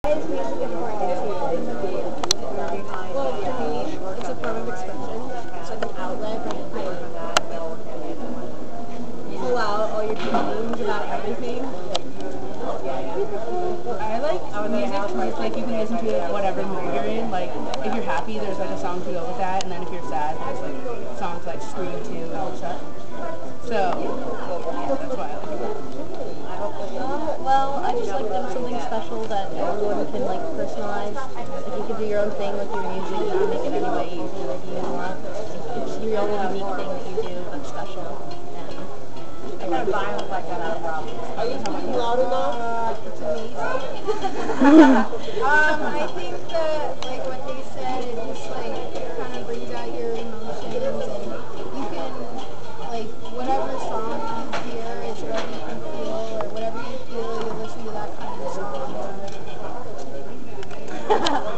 is music important to you? Well, for me, it's a form of expression. It's like an outlet where you can pull out all your feelings about everything. I like music because like you can listen to it whatever mood you're in. Like if you're happy, there's like a song to go with that, and then if you're sad, there's like songs like Scream 2 and stuff. So that's why I like it. Well, I just like that it's something special that everyone can like personalize. Like you can do your own thing with your music. You can make it any way you want. It's your own unique thing that you do that's special. And I got a vinyl like that. Are you speaking loud enough? It's amazing. I think that like what they said, it just like kind of brings out your emotions, and you can like whatever song you hear is whatever you can feel, or whatever you feel, you listen to that kind of song.